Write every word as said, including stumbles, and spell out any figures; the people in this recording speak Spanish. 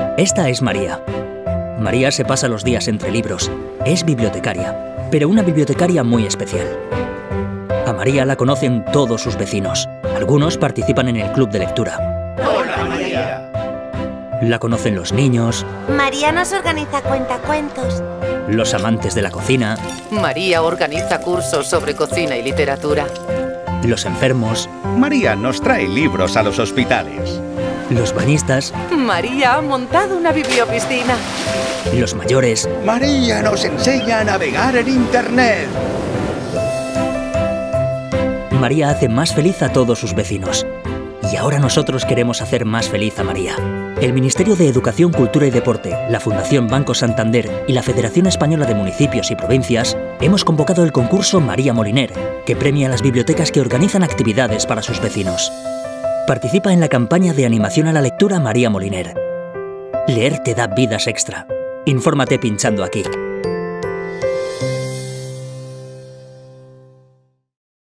Esta es María. María se pasa los días entre libros. Es bibliotecaria, pero una bibliotecaria muy especial. A María la conocen todos sus vecinos. Algunos participan en el club de lectura. ¡Hola, María! La conocen los niños. María nos organiza cuentacuentos. Los amantes de la cocina. María organiza cursos sobre cocina y literatura. Los enfermos. María nos trae libros a los hospitales. Los bañistas. María ha montado una bibliopiscina. Los mayores. María nos enseña a navegar en Internet. María hace más feliz a todos sus vecinos. Y ahora nosotros queremos hacer más feliz a María. El Ministerio de Educación, Cultura y Deporte, la Fundación Banco Santander y la Federación Española de Municipios y Provincias hemos convocado el concurso María Moliner, que premia a las bibliotecas que organizan actividades para sus vecinos. Participa en la campaña de animación a la lectura María Moliner. Leer te da vidas extra. Infórmate pinchando aquí.